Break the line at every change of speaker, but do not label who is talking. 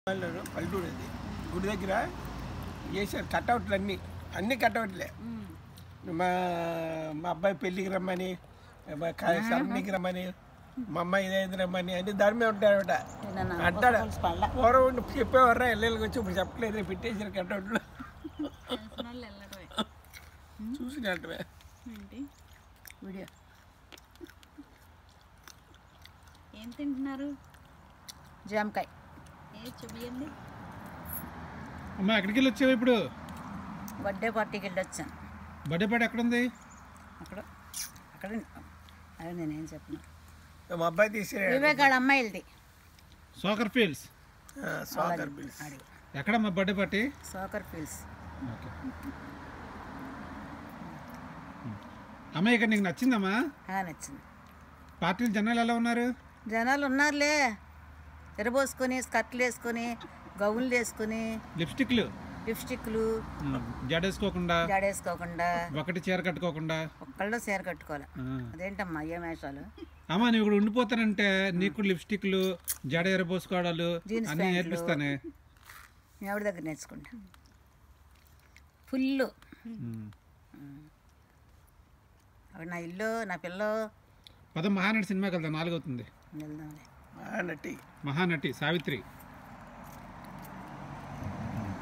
పల్లెటూరు అది గుడి దగ్గర చేశారు కట్అవుట్లు అన్నీ కట్అవుట్లే. మా అబ్బాయి పెళ్ళికి రమ్మని, సమ్నికి రమ్మని, మా అమ్మాయి ఇదైంది రమ్మని అన్ని దాని మీద ఉంటాయన్నమాట. అంటాడు పూర్వం చెప్పేవారా ఎల్లెళ్ళకి వచ్చి ఇప్పుడు చెప్పలేదు, పెట్టేసారు కట్అవుట్లు. చూసినట్టువే
వీడియో ఏం తింటున్నారు? జామకాయ. చూపియండి
అమ్మా. ఎక్కడికి వెళ్ళి వచ్చావు ఇప్పుడు?
బర్త్డే పార్టీకి వెళ్ళి వచ్చాను.
బర్త్డే పార్టీ ఎక్కడ ఉంది?
అక్కడ అదే నేనేం చెప్పను.
మా అబ్బాయి తీసాడు
వివేకాడ అమ్మాయిలది
సోకర్ ఫీల్డ్స్. ఎక్కడ మా birthday party?
Soccer fields.
Okay అమ్మ, ఇక్కడ నీకు నచ్చిందమ్మా?
నచ్చింది.
పార్టీలు జనాలు ఎలా ఉన్నారు?
జనాలు ఉన్నారులే, తెరబోసుకొని స్కర్ట్లు వేసుకొని గౌన్లు వేసుకొని లిప్స్టిక్లు
జడేసుకోకుండా ఒకటి చీర కట్టుకోకుండా
ఒక్కళ్ళు చీర కట్టుకోవాలి. అదేంటమ్మా ఏ మేషాలు?
అమ్మా, నువ్వు ఇక్కడ ఉండిపోతానంటే నీకు లిప్స్టిక్లు జడ ఎరబోసుకోవడాలు అన్నీ నేర్పిస్తానే.
ఎవరి దగ్గర నేర్చుకుంటా ఫుల్. అక్కడ నా ఇల్లు, నా పిల్ల.
మహానటి సినిమాకి వెళ్దాం, 4 అవుతుంది.
వెళ్దాంలే.
మహానటి
మహానటి సావిత్రి.